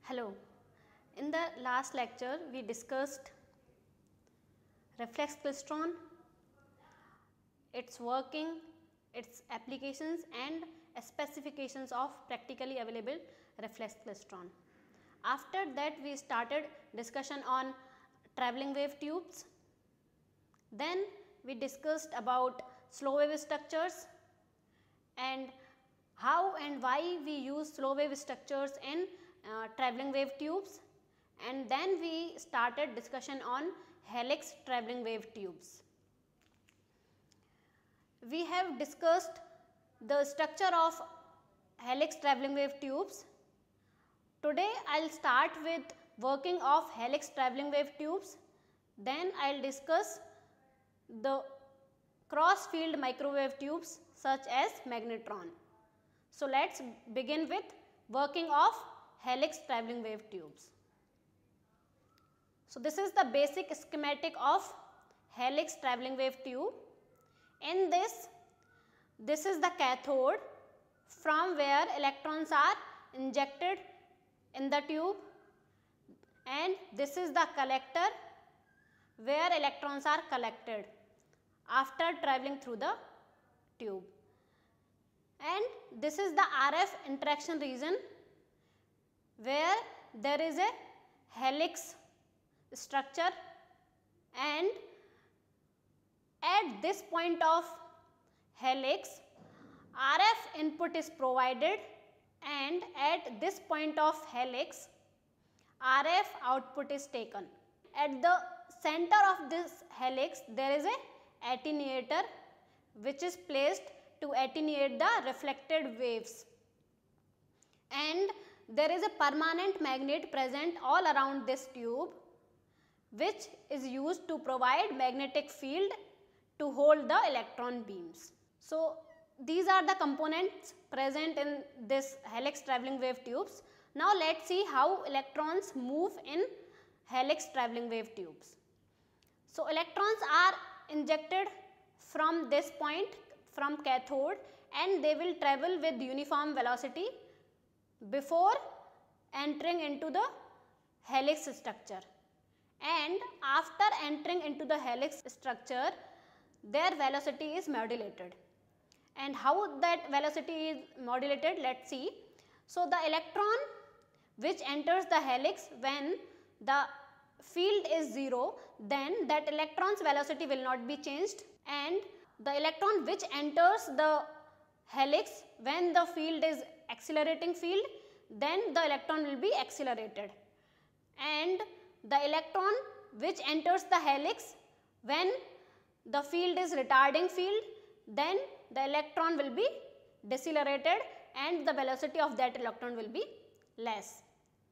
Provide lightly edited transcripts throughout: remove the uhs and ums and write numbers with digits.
Hello. In the last lecture, we discussed reflex klystron, its working, its applications and specifications of practically available reflex klystron. After that, we started discussion on travelling wave tubes. Then we discussed about slow wave structures and how and why we use slow wave structures in travelling wave tubes, and then we started discussion on helix travelling wave tubes. We have discussed the structure of helix travelling wave tubes. Today I will start with working of helix travelling wave tubes, then I will discuss the cross field microwave tubes such as magnetron. So, let us begin with working of helix travelling wave tubes. So, this is the basic schematic of helix travelling wave tube. In this is the cathode from where electrons are injected in the tube, and this is the collector where electrons are collected after travelling through the tube, and this is the RF interaction region where there is a helix structure, and at this point of helix RF input is provided, and at this point of helix RF output is taken. At the center of this helix there is a attenuator which is placed to attenuate the reflected waves, and there is a permanent magnet present all around this tube which is used to provide magnetic field to hold the electron beams. So, these are the components present in this helix travelling wave tubes. Now, let us see how electrons move in helix travelling wave tubes. So, electrons are injected from this point from cathode, and they will travel with uniform velocity before entering into the helix structure, and after entering into the helix structure their velocity is modulated. And how that velocity is modulated, let us see. So, the electron which enters the helix when the field is 0, then that electron's velocity will not be changed, and the electron which enters the helix when the field is accelerating field, then the electron will be accelerated, and the electron which enters the helix when the field is retarding field, then the electron will be decelerated and the velocity of that electron will be less.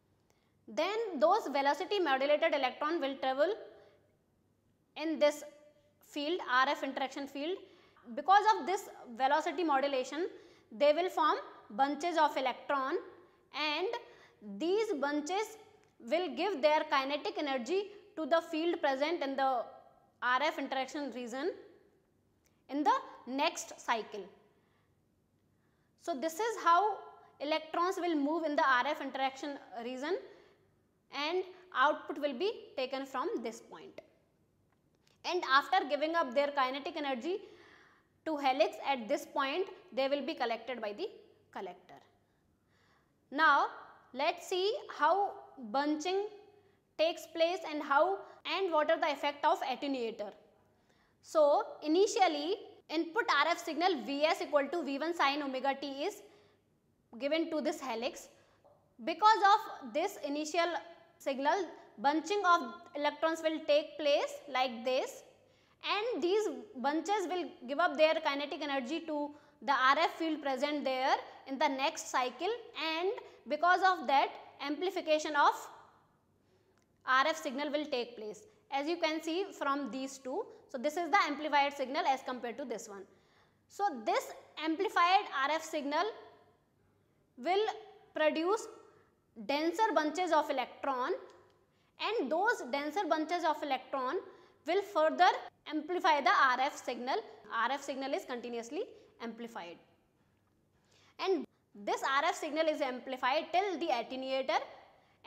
Then those velocity modulated electron will travel in this field, RF interaction field. Because of this velocity modulation, they will form bunches of electron, and these bunches will give their kinetic energy to the field present in the RF interaction region in the next cycle. So, this is how electrons will move in the RF interaction region, and output will be taken from this point. And after giving up their kinetic energy to helix at this point, they will be collected by the collector. Now, let us see how bunching takes place and what are the effect of attenuator. So, initially input RF signal Vs equal to V1 sin omega t is given to this helix. Because of this initial signal, bunching of electrons will take place like this, and these bunches will give up their kinetic energy to the RF field present there in the next cycle, and because of that amplification of RF signal will take place, as you can see from these two. So, this is the amplified signal as compared to this one. So, this amplified RF signal will produce denser bunches of electron, and those denser bunches of electron will further amplify the RF signal. RF signal is continuously amplified, and this RF signal is amplified till the attenuator,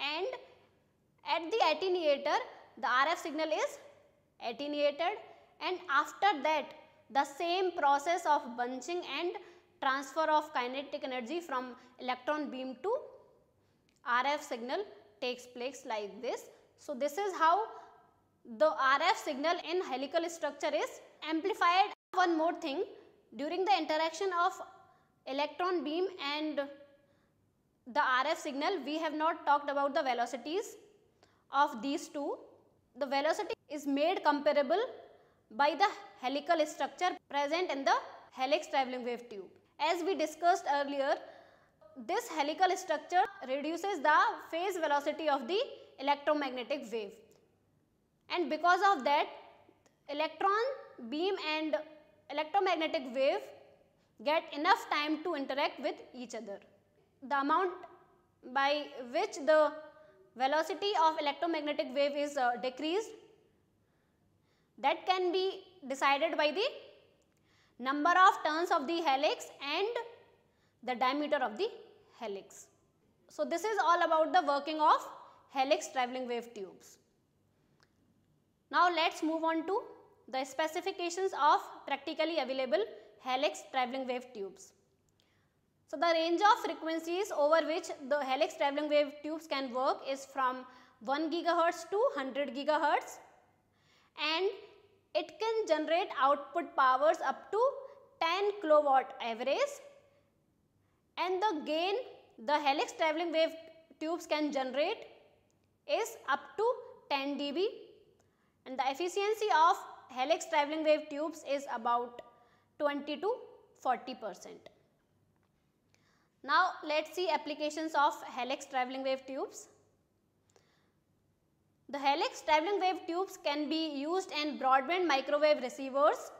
and at the attenuator the RF signal is attenuated, and after that the same process of bunching and transfer of kinetic energy from electron beam to RF signal takes place like this. So, this is how the RF signal in helical structure is amplified. One more thing, during the interaction of electron beam and the RF signal, we have not talked about the velocities of these two. The velocity is made comparable by the helical structure present in the helix travelling wave tube. As we discussed earlier, this helical structure reduces the phase velocity of the electromagnetic wave, and because of that electron beam and electromagnetic wave get enough time to interact with each other. The amount by which the velocity of electromagnetic wave is decreased, that can be decided by the number of turns of the helix and the diameter of the helix. So, this is all about the working of helix travelling wave tubes. Now, let us move on to the specifications of practically available helix travelling wave tubes. So, the range of frequencies over which the helix travelling wave tubes can work is from 1 GHz to 100 GHz, and it can generate output powers up to 10 kW average, and the gain the helix travelling wave tubes can generate is up to 10 dB, and the efficiency of helix travelling wave tubes is about 20 to 40%. Now, let us see applications of helix travelling wave tubes. The helix travelling wave tubes can be used in broadband microwave receivers,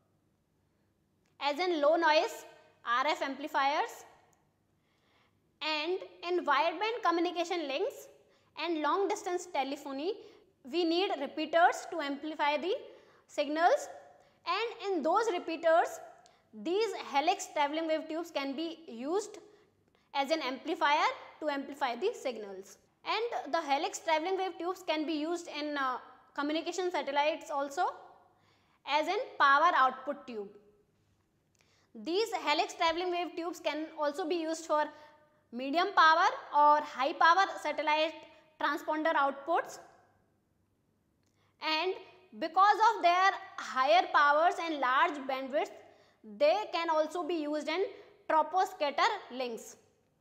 as in low noise RF amplifiers, and in wideband communication links and long distance telephony. We need repeaters to amplify the signals, and in those repeaters these helix travelling wave tubes can be used as an amplifier to amplify the signals. And the helix travelling wave tubes can be used in communication satellites also, as in power output tube. These helix travelling wave tubes can also be used for medium power or high power satellite transponder outputs, and because of their higher powers and large bandwidth, they can also be used in troposcatter links.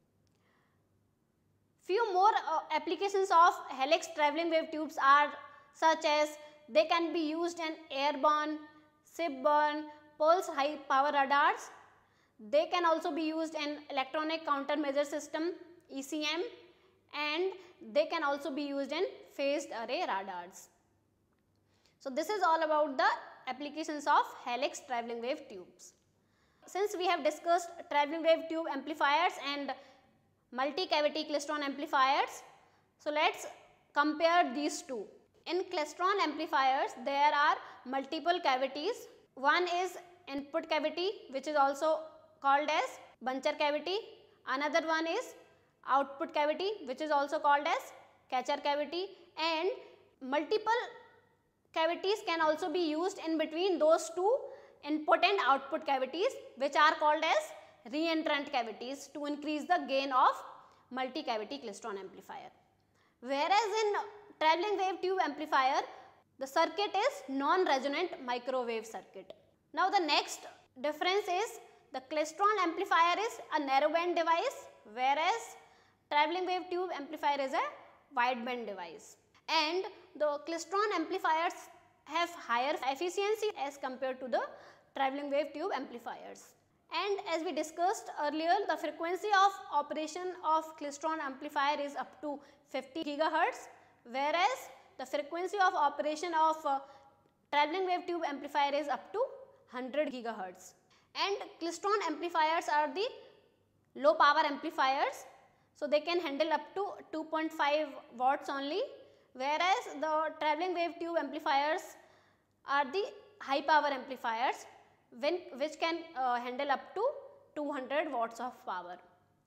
Few more applications of helix travelling wave tubes are such as they can be used in airborne, shipborne, pulse high power radars. They can also be used in electronic countermeasure system ECM, and they can also be used in phased array radars. So, this is all about the applications of helix travelling wave tubes. Since we have discussed travelling wave tube amplifiers and multi-cavity klystron amplifiers, so let us compare these two. In klystron amplifiers there are multiple cavities. One is input cavity, which is also called as buncher cavity. Another one is output cavity, which is also called as catcher cavity, and multiple cavities can also be used in between those two input and output cavities, which are called as reentrant cavities, to increase the gain of multi-cavity klystron amplifier. Whereas in travelling wave tube amplifier, the circuit is non-resonant microwave circuit. Now, the next difference is the klystron amplifier is a narrowband device, whereas travelling wave tube amplifier is a wideband device. And the klystron amplifiers have higher efficiency as compared to the travelling wave tube amplifiers. And as we discussed earlier, the frequency of operation of klystron amplifier is up to 50 GHz, whereas the frequency of operation of travelling wave tube amplifier is up to 100 GHz. And klystron amplifiers are the low power amplifiers, so they can handle up to 2.5 watts only, whereas the travelling wave tube amplifiers are the high power amplifiers which can handle up to 200 watts of power.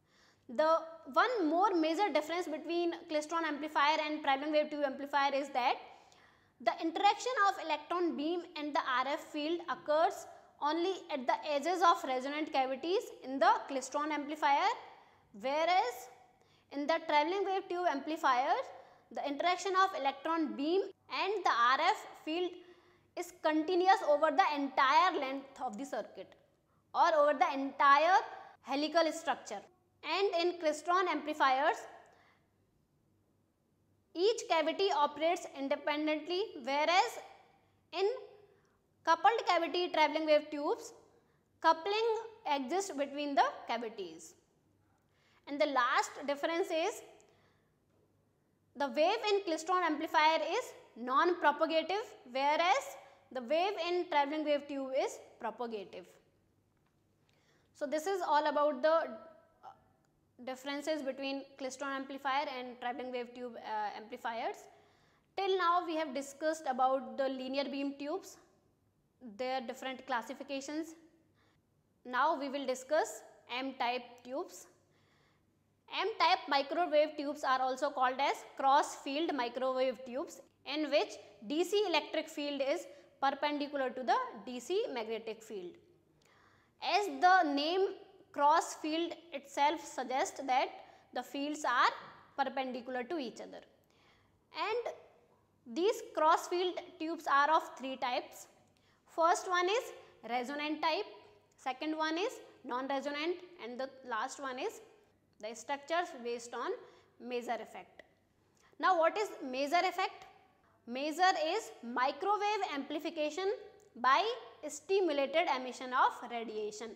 The one more major difference between klystron amplifier and traveling wave tube amplifier is that the interaction of electron beam and the RF field occurs only at the edges of resonant cavities in the klystron amplifier, whereas in the traveling wave tube amplifier, the interaction of electron beam and the RF field is continuous over the entire length of the circuit or over the entire helical structure. And in klystron amplifiers, each cavity operates independently, whereas in coupled cavity traveling wave tubes, coupling exists between the cavities. And the last difference is the wave in klystron amplifier is non-propagative, whereas the wave in traveling wave tube is propagative. So this is all about the differences between klystron amplifier and traveling wave tube amplifiers. Till now we have discussed about the linear beam tubes, their different classifications. Now we will discuss M-type tubes. M-type microwave tubes are also called as cross-field microwave tubes, in which DC electric field is perpendicular to the DC magnetic field. As the name cross field itself suggests that the fields are perpendicular to each other. And these cross field tubes are of three types. First one is resonant type, second one is non-resonant, and the last one is the structures based on Maser effect. Now what is Maser effect? Maser is microwave amplification by stimulated emission of radiation.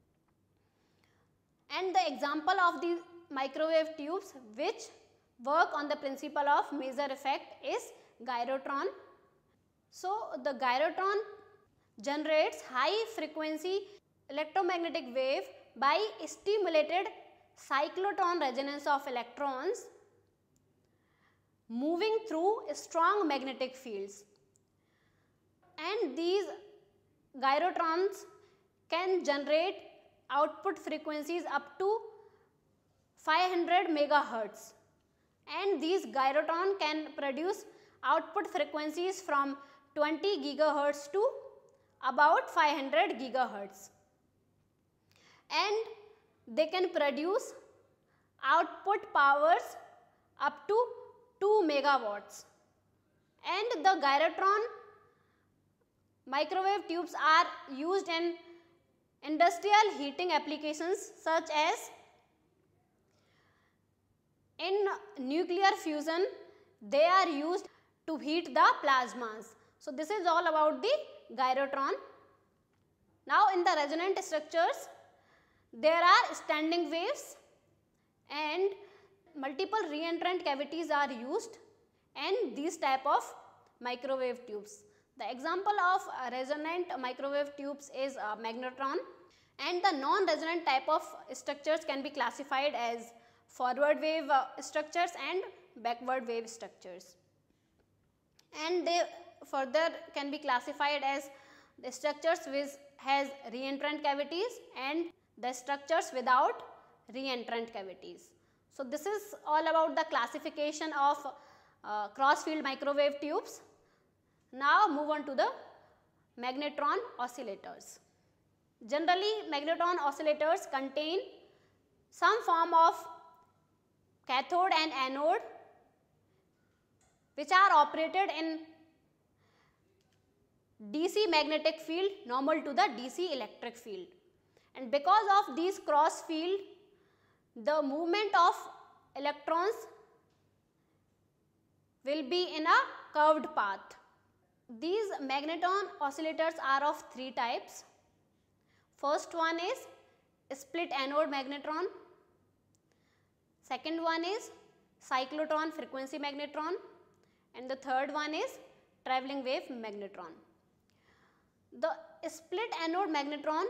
And the example of the microwave tubes which work on the principle of Maser effect is gyrotron. So the gyrotron generates high frequency electromagnetic wave by stimulated cyclotron resonance of electrons moving through strong magnetic fields. And these gyrotrons can generate output frequencies up to 500 megahertz, and these gyrotron can produce output frequencies from 20 gigahertz to about 500 gigahertz, and they can produce output powers up to 2 megawatts. And the gyrotron microwave tubes are used in industrial heating applications such as in nuclear fusion. They are used to heat the plasmas. So this is all about the gyrotron. Now in the resonant structures, there are standing waves and multiple reentrant cavities are used in these type of microwave tubes. The example of resonant microwave tubes is magnetron, and the non-resonant type of structures can be classified as forward wave structures and backward wave structures. And they further can be classified as the structures which has reentrant cavities and the structures without reentrant cavities. So this is all about the classification of cross-field microwave tubes. Now move on to the magnetron oscillators. Generally, magnetron oscillators contain some form of cathode and anode which are operated in DC magnetic field normal to the DC electric field. And because of these cross field, the movement of electrons will be in a curved path. These magnetron oscillators are of three types. First one is split anode magnetron. Second one is cyclotron frequency magnetron, and the third one is traveling wave magnetron. The split anode magnetron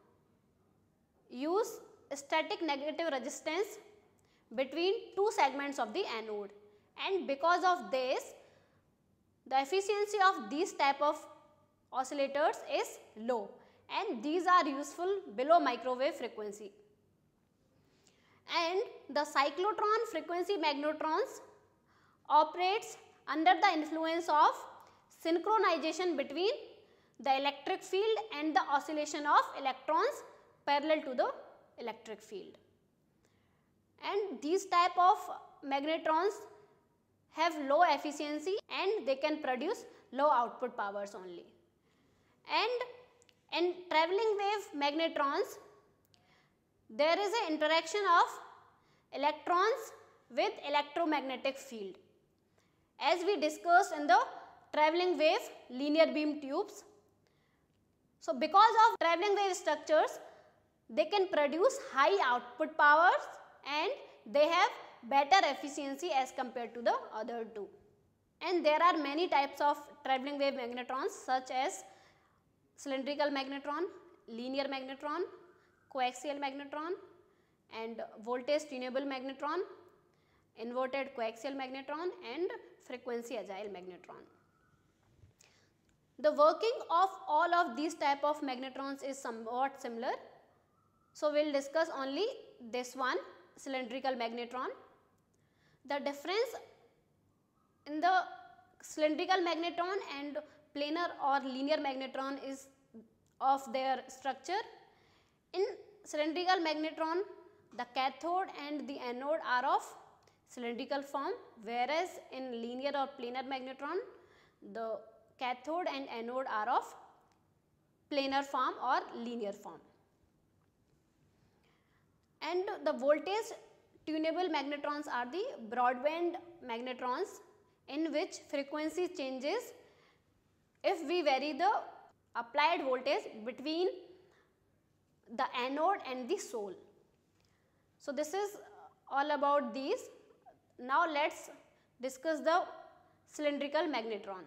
use static negative resistance between two segments of the anode, and because of this, the efficiency of these type of oscillators is low, and these are useful below microwave frequency. And the cyclotron frequency magnetrons operates under the influence of synchronization between the electric field and the oscillation of electrons parallel to the electric field. And these type of magnetrons have low efficiency and they can produce low output powers only. And in travelling wave magnetrons, there is an interaction of electrons with electromagnetic field, as we discussed in the travelling wave linear beam tubes. So because of travelling wave structures, they can produce high output powers and they have better efficiency as compared to the other two. And there are many types of travelling wave magnetrons such as cylindrical magnetron, linear magnetron, coaxial magnetron, and voltage tunable magnetron, inverted coaxial magnetron, and frequency agile magnetron. The working of all of these type of magnetrons is somewhat similar. So we will discuss only this one, cylindrical magnetron. The difference in the cylindrical magnetron and planar or linear magnetron is of their structure. In cylindrical magnetron, the cathode and the anode are of cylindrical form, whereas in linear or planar magnetron, the cathode and anode are of planar form or linear form. And the voltage tunable magnetrons are the broadband magnetrons, in which frequency changes if we vary the applied voltage between the anode and the soul. So this is all about these. Now let us discuss the cylindrical magnetron.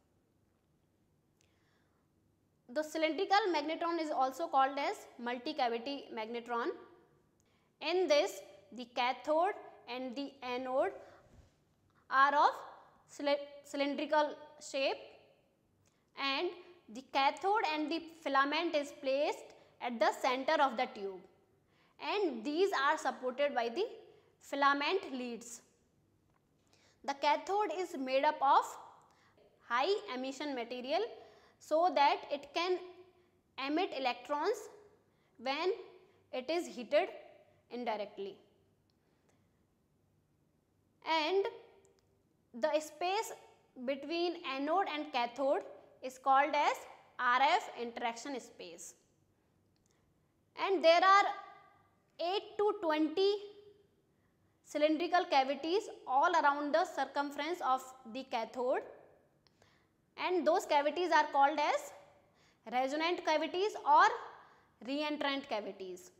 The cylindrical magnetron is also called as multi-cavity magnetron. In this, the cathode and the anode are of cylindrical shape, and the cathode and the filament is placed at the center of the tube, and these are supported by the filament leads. The cathode is made up of high emission material so that it can emit electrons when it is heated indirectly. And the space between anode and cathode is called as RF interaction space. And there are 8 to 20 cylindrical cavities all around the circumference of the cathode, and those cavities are called as resonant cavities or reentrant cavities.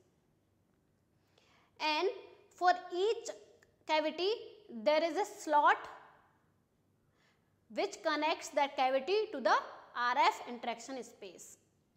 And for each cavity there is a slot which connects that cavity to the RF interaction space,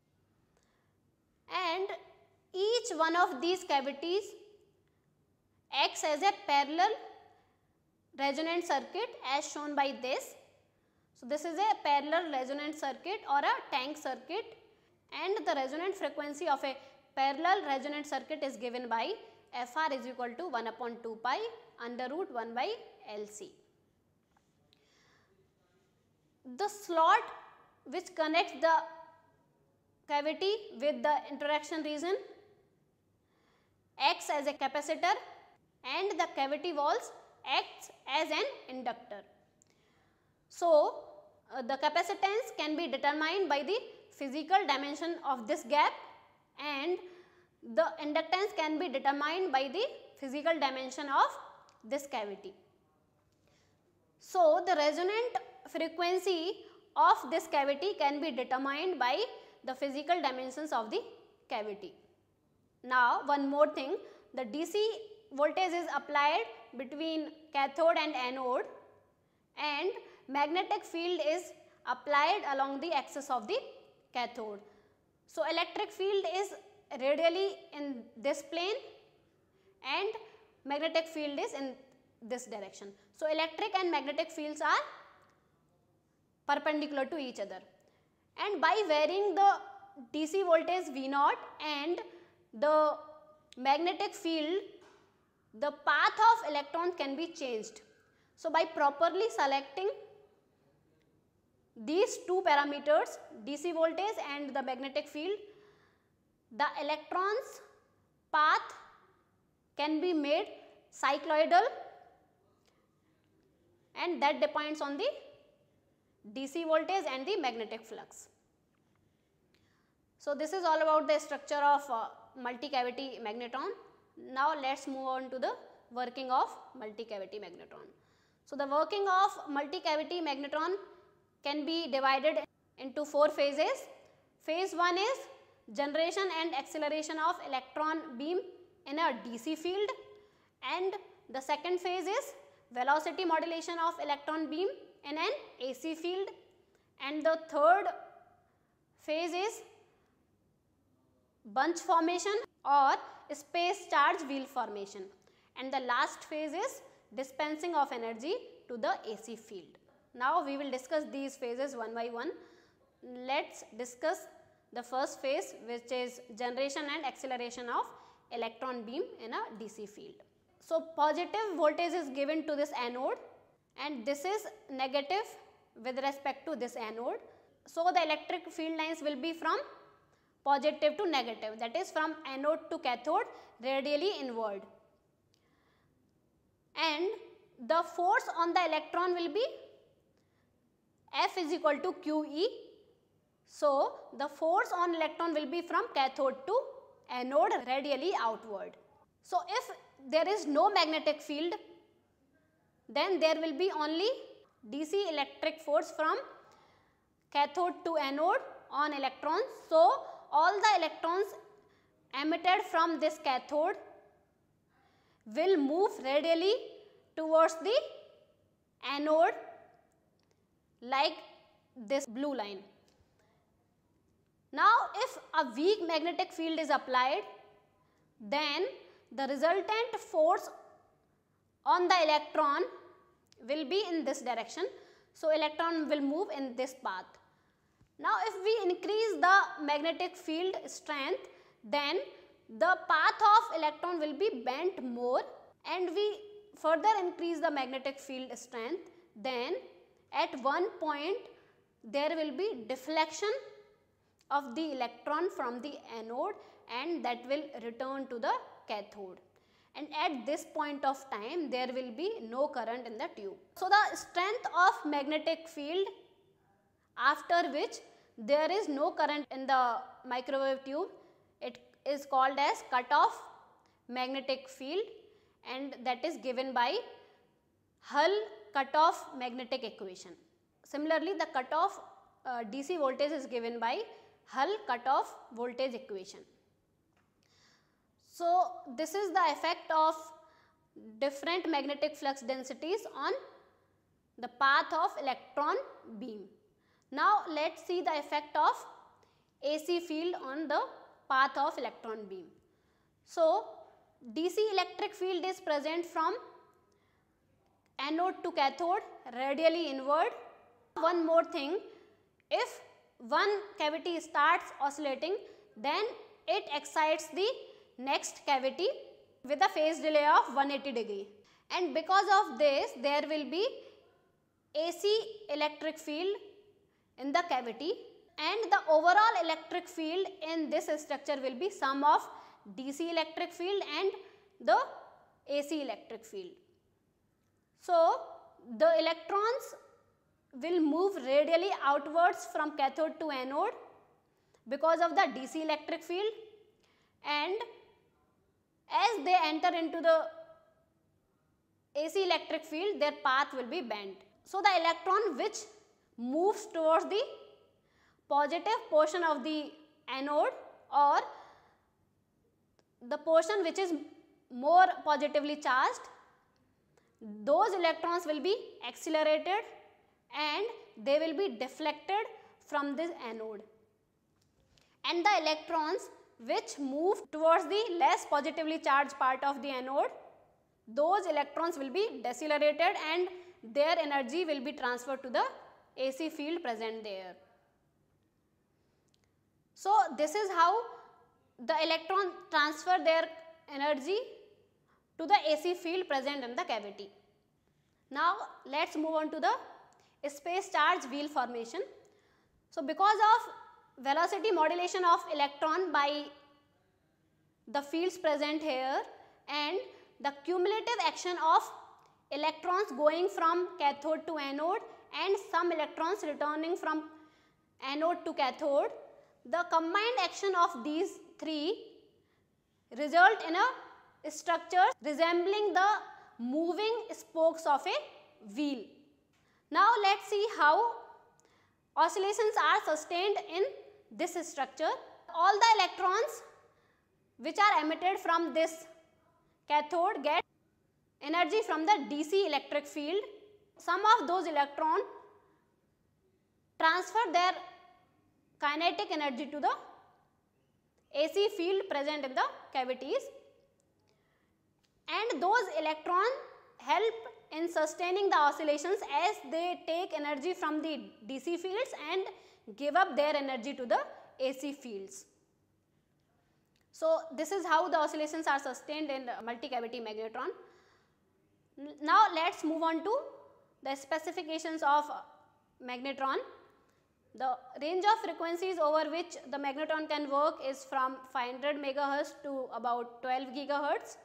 and each one of these cavities acts as a parallel resonant circuit as shown by this. So this is a parallel resonant circuit or a tank circuit, and the resonant frequency of a parallel resonant circuit is given by Fr is equal to 1 upon 2 pi under root 1 by Lc. The slot which connects the cavity with the interaction region acts as a capacitor, and the cavity walls acts as an inductor. So the capacitance can be determined by the physical dimension of this gap, and the inductance can be determined by the physical dimension of this cavity. So the resonant frequency of this cavity can be determined by the physical dimensions of the cavity. Now one more thing, the DC voltage is applied between cathode and anode, and magnetic field is applied along the axis of the cathode. So electric field is radially in this plane and magnetic field is in this direction. So electric and magnetic fields are perpendicular to each other, and by varying the DC voltage V0 and the magnetic field the path of electron can be changed. So by properly selecting these two parameters, DC voltage and the magnetic field, the electron's path can be made cycloidal, and that depends on the DC voltage and the magnetic flux. So this is all about the structure of multi-cavity magnetron. Now let's move on to the working of multi-cavity magnetron. So the working of multi-cavity magnetron can be divided into 4 phases. Phase 1 is generation and acceleration of electron beam in a DC field, and the second phase is velocity modulation of electron beam in an AC field, and the third phase is bunch formation or space charge wheel formation, and the last phase is dispensing of energy to the AC field. Now we will discuss these phases one by one. Let's discuss the first phase, which is generation and acceleration of electron beam in a DC field. So positive voltage is given to this anode, and this is negative with respect to this anode. So the electric field lines will be from positive to negative, that is from anode to cathode, radially inward, and the force on the electron will be F is equal to QE. So the force on electron will be from cathode to anode, radially outward. So if there is no magnetic field, then there will be only DC electric force from cathode to anode on electrons. So all the electrons emitted from this cathode will move radially towards the anode like this blue line. Now if a weak magnetic field is applied, then the resultant force on the electron will be in this direction. So electron will move in this path. Now if we increase the magnetic field strength, then the path of electron will be bent more, and we further increase the magnetic field strength, then at one point there will be deflection of the electron from the anode, and that will return to the cathode, and at this point of time there will be no current in the tube. So the strength of magnetic field after which there is no current in the microwave tube, it is called as cutoff magnetic field, and that is given by Hull cutoff magnetic equation. Similarly, the cutoff DC voltage is given by Hull cutoff voltage equation. So this is the effect of different magnetic flux densities on the path of electron beam. Now let's see the effect of AC field on the path of electron beam. So DC electric field is present from anode to cathode, radially inward. One more thing, if one cavity starts oscillating, then it excites the next cavity with a phase delay of 180 degree, and because of this there will be AC electric field in the cavity, and the overall electric field in this structure will be sum of DC electric field and the AC electric field. So the electrons will move radially outwards from cathode to anode because of the DC electric field, and as they enter into the AC electric field, their path will be bent. So the electron which moves towards the positive portion of the anode, or the portion which is more positively charged, those electrons will be accelerated and they will be deflected from this anode, and the electrons which move towards the less positively charged part of the anode, those electrons will be decelerated and their energy will be transferred to the AC field present there. So this is how the electron transfer their energy to the AC field present in the cavity. Now let's move on to the space charge wheel formation. So because of velocity modulation of electron by the fields present here and the cumulative action of electrons going from cathode to anode and some electrons returning from anode to cathode, the combined action of these three result in a structure resembling the moving spokes of a wheel. Now let's see how oscillations are sustained in this structure. All the electrons which are emitted from this cathode get energy from the DC electric field. Some of those electrons transfer their kinetic energy to the AC field present in the cavities, and those electrons help in sustaining the oscillations as they take energy from the DC fields and give up their energy to the AC fields. So this is how the oscillations are sustained in multi-cavity magnetron. Now let's move on to the specifications of magnetron. The range of frequencies over which the magnetron can work is from 500 megahertz to about 12 gigahertz,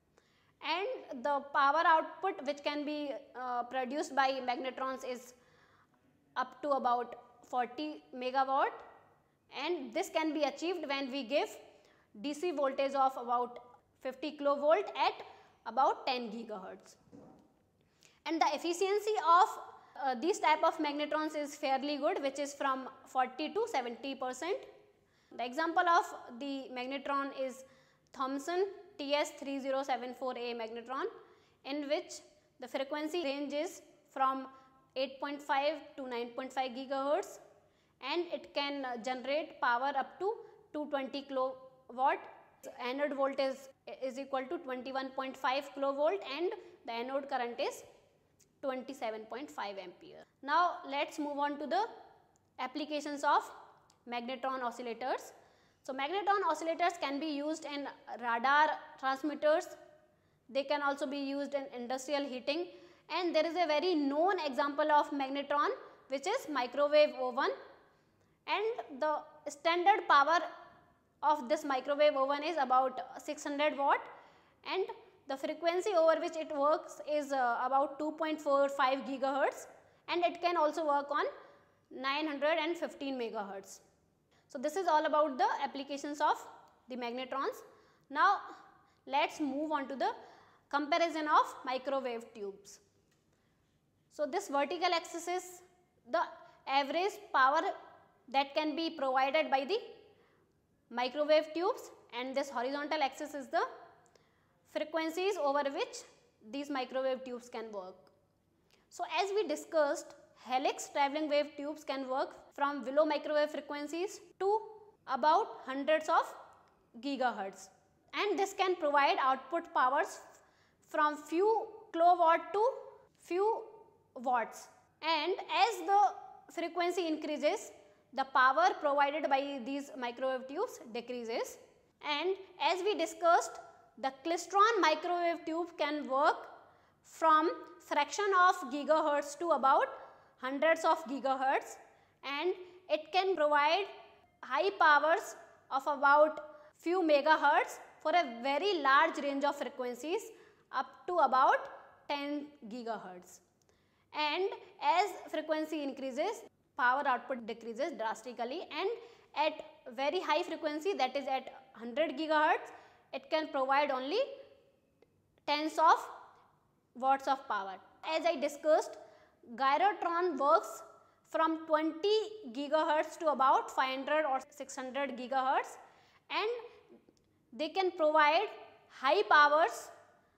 and the power output which can be produced by magnetrons is up to about 40 megawatt, and this can be achieved when we give DC voltage of about 50 kilovolt at about 10 gigahertz. And the efficiency of these type of magnetrons is fairly good, which is from 40 to 70%. The example of the magnetron is Thomson TS3074A magnetron, in which the frequency range is from 8.5 to 9.5 gigahertz, and it can generate power up to 220 kilowatt. Anode voltage is equal to 21.5 kilovolt and the anode current is 27.5 ampere. Now let's move on to the applications of magnetron oscillators. So magnetron oscillators can be used in radar transmitters, they can also be used in industrial heating, and there is a very known example of magnetron which is microwave oven, and the standard power of this microwave oven is about 600 watt, and the frequency over which it works is about 2.45 gigahertz, and it can also work on 915 megahertz. So this is all about the applications of the magnetrons. Now let's move on to the comparison of microwave tubes. So this vertical axis is the average power that can be provided by the microwave tubes, and this horizontal axis is the frequencies over which these microwave tubes can work. So as we discussed, helix travelling wave tubes can work from below microwave frequencies to about hundreds of gigahertz, and this can provide output powers from few kilowatt to few watts, and as the frequency increases, the power provided by these microwave tubes decreases. And as we discussed, the klystron microwave tube can work from fraction of gigahertz to about hundreds of gigahertz, and it can provide high powers of about few megahertz for a very large range of frequencies up to about 10 gigahertz. And as frequency increases, power output decreases drastically, and at very high frequency, that is at 100 gigahertz, it can provide only tens of watts of power. As I discussed, gyrotron works from 20 gigahertz to about 500 or 600 gigahertz, and they can provide high powers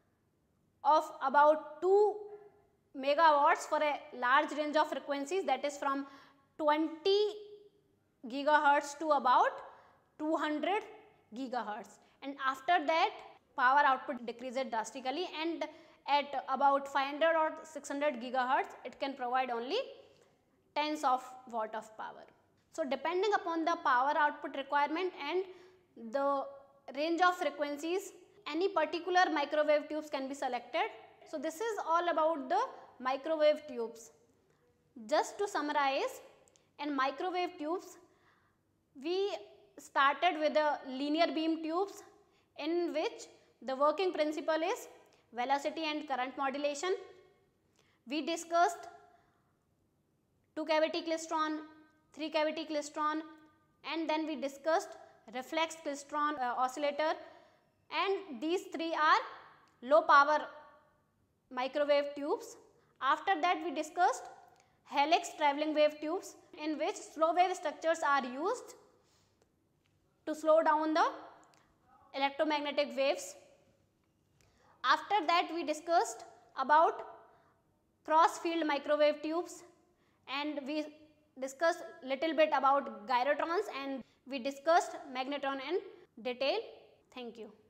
of about 2 megawatts for a large range of frequencies, that is from 20 gigahertz to about 200 gigahertz, and after that power output decreases drastically, and at about 500 or 600 gigahertz it can provide only tens of watt of power. So depending upon the power output requirement and the range of frequencies any particular microwave tubes can be selected. So this is all about the microwave tubes. Just to summarize, in microwave tubes, we started with the linear beam tubes, in which the working principle is velocity and current modulation. We discussed 2 cavity klystron, 3 cavity klystron, and then we discussed reflex klystron oscillator, and these three are low power microwave tubes. After that we discussed helix travelling wave tubes, in which slow wave structures are used to slow down the electromagnetic waves. After that we discussed about cross field microwave tubes, and we discussed little bit about gyrotrons, and we discussed magnetron in detail. Thank you.